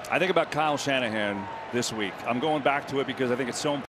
I think about Kyle Shanahan this week. I'm going back to it because I think it's so important.